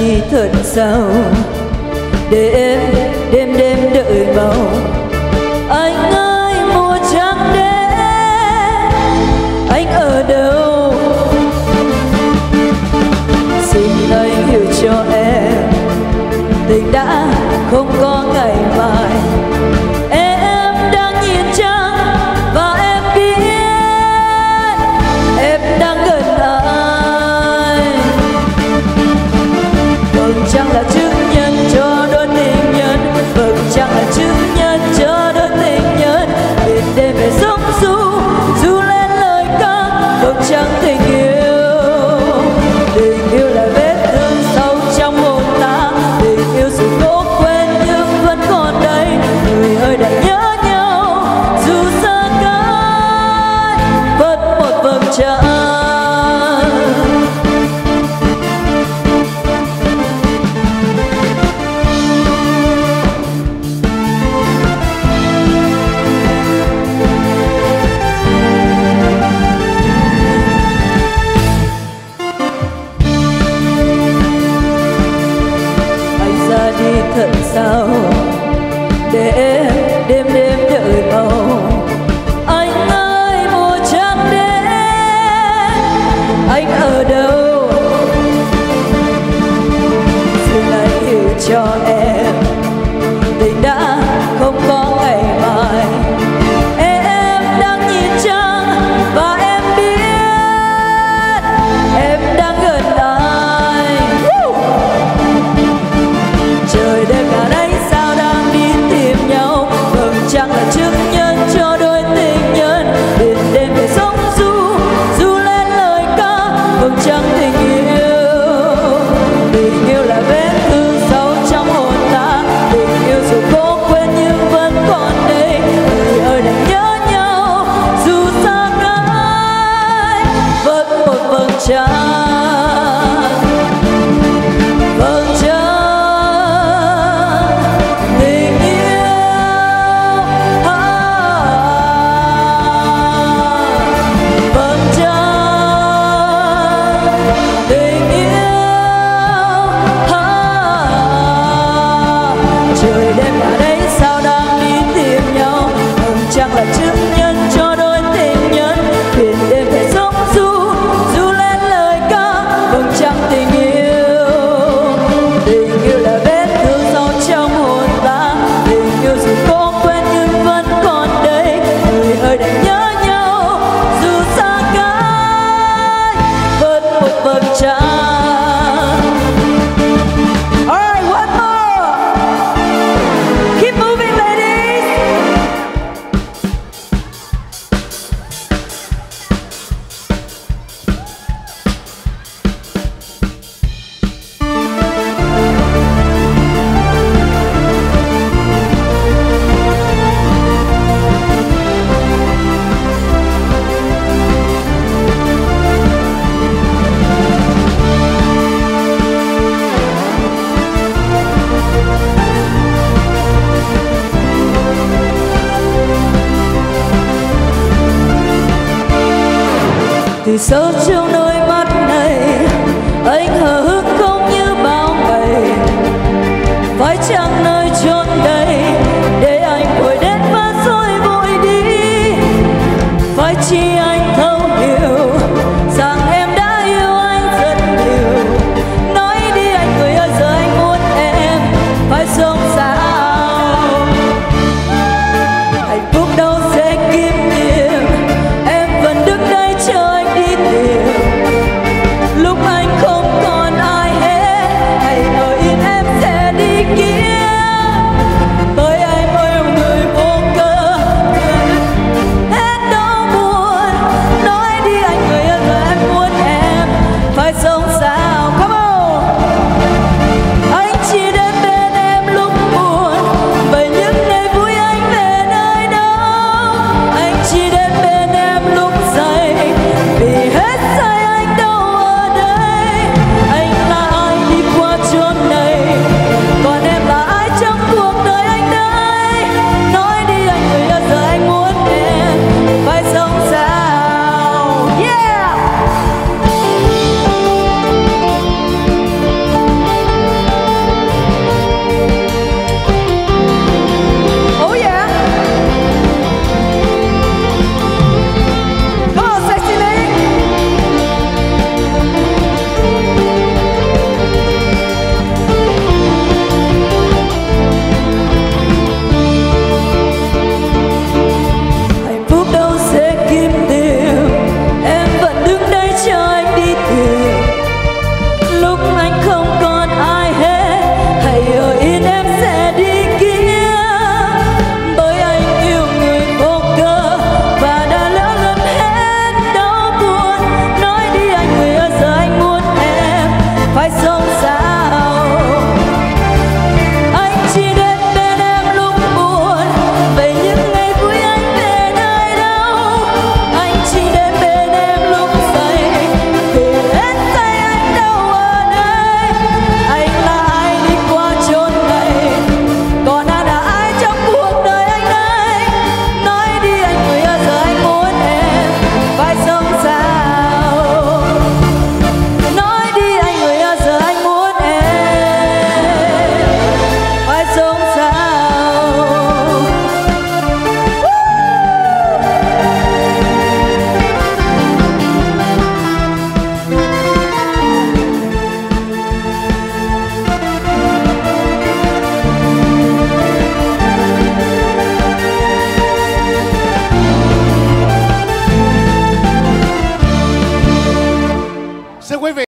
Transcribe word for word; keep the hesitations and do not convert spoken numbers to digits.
đi thật sao để em đêm đêm đợi mong. Anh ơi mùa trăng đến, anh ở đâu? Xin anh hiểu cho em, tình đã không có ngày mai. Em đang nhìn trăng và em biết em đang gần anh. Vầng trăng là chứng nhân cho đôi tình nhân, vầng trăng là chứng nhân cho đôi tình nhân. Bên đêm về sống du du lên lời ca vầng trăng tình yêu. Tình yêu là vết thương sâu trong hồn ta, tình yêu dù cố quên nhưng vẫn còn đây. Người ơi đã nhớ nhau dù xa cách vẫn một vầng trăng. Đi thật sao để em đêm đêm đợi mong. Anh ơi mùa trăng đến, anh ở đâu? Xin anh hiểu cho em, tình đã không có ngày mai. Em đang nhìn trăng và em biết em đang gần anh. Trời đêm cả đấy sao đang đi tìm nhau, vầng trăng là chứng nhân cho đôi tình nhân. Biển đêm về sống du du lên lời ca vầng trăng tình yêu. Tình yêu là vết thương sâu trong hồn ta, tình yêu dù cố quên nhưng vẫn còn đây. Người ơi đã nhớ nhau dù xa cách vẫn một vầng trăng. Vầng trăng là chứng nhân cho đôi tình nhân. Biển đêm phải sống du du lên lời ca vầng trăng tình yêu. Tình yêu là vết thương sâu trong hồn ta, tình yêu dù cố quên nhưng vẫn còn đây. Người ơi đã nhớ nhau dù xa cách vẫn một vầng trăng. Từ sâu trong đôi mắt này anh hờ hững không như bao ngày. Phải chăng